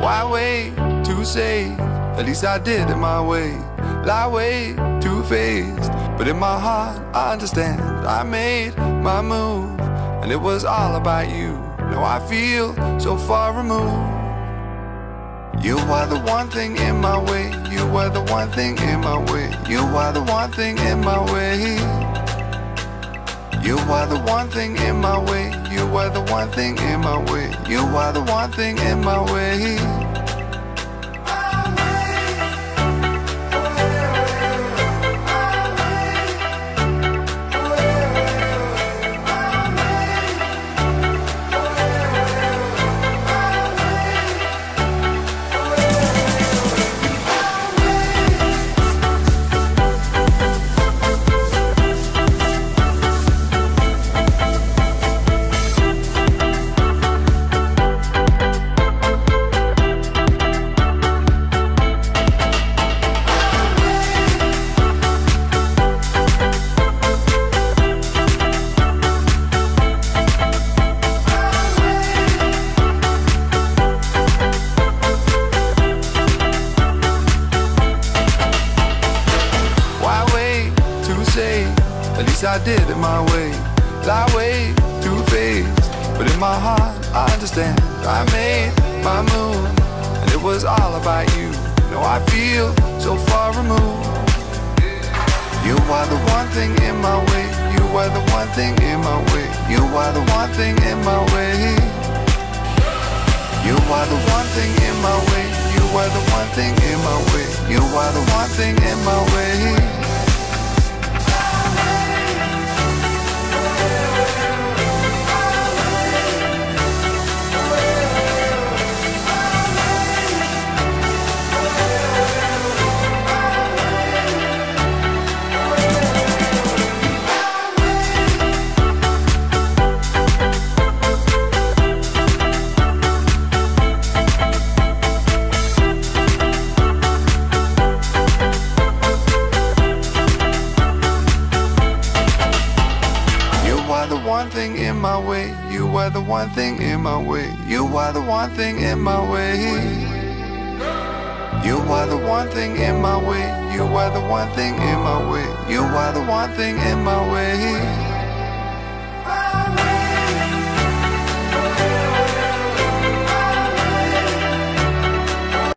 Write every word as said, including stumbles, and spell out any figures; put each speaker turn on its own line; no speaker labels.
Why wait to say? At least I did it my way. Lie way too faced, but in my heart I understand. I made my move, and it was all about you. Now I feel so far removed. You are the one thing in my way. You are the one thing in my way. You are the one thing in my way. You are the one thing in my way. You are the one thing in my way. You are the one thing in my way. At least I did it my way. Lie way too faced, but in my heart I understand. I made my move, and it was all about you. Now I feel so far removed. You are the one thing in my way. You are the one thing in my way. You are the one thing in my way. You are the one thing in my way. You are the one thing in my way. You are the one thing in my way. One thing in my way. You are the one thing in my way. You are the one thing in my way. You are the one thing in my way. You are the one thing in my way. You are the one thing in my way.